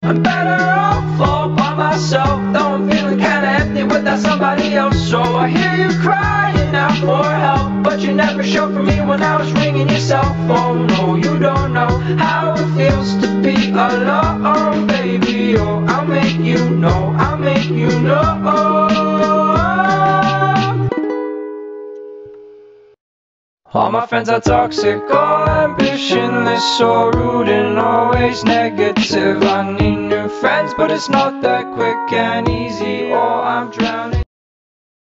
I'm better off all by myself, though I'm feeling kinda empty without somebody else. So I hear you crying out for help, but you never showed for me when I was ringing your cell phone. No, you don't know how it feels to be alone, baby. Oh, I'll make you know, I'll make you know. All my friends are toxic, all ambitionless, so rude and always negative. I need new friends, but it's not that quick and easy, or I'm drowning.